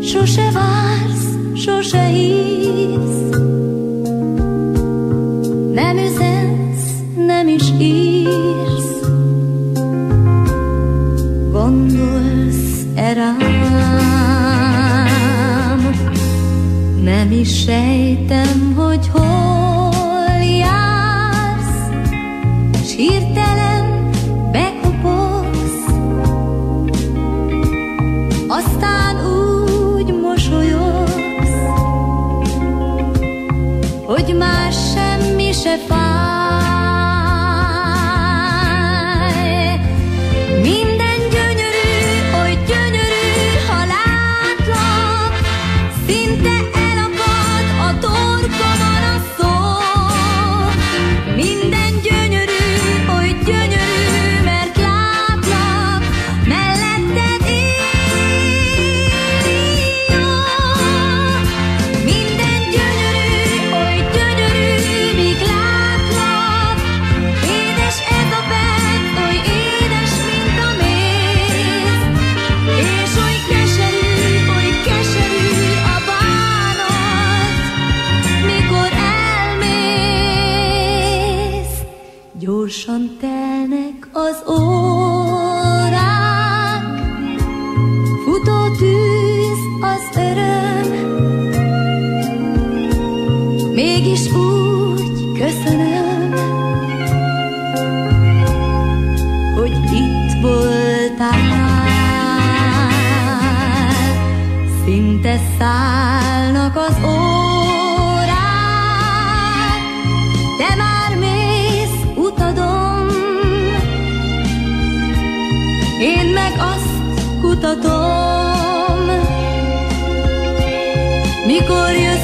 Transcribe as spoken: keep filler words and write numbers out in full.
Sose vársz, sose hívsz, nem üzensz, nem is írsz. Gondolsz-e rám? Nem is sejtem, hogy hol jársz, s hirtelen bekopogsz, aztán úgy mosolyogsz, hogy más semmi se fáj. Minden gyönyörű, oly gyönyörű, ha látlak, szinte elakad a torkomon a szó. Minden gyönyörű, oly gyönyörű, mert látlak, melletted élni jó. Minden gyönyörű, oly gyönyörű, míg látlak, édes ez a perc, oly édes, mint a méz, és oly keserű, oly keserű a bánat, mikor elmész. Gyorsan telnek az órák, futó tűz az öröm, mégis úgy köszönöm, hogy itt voltál. Szinte szállnak az órák, te már mész utadon, én meg azt kutatom, mikor jössz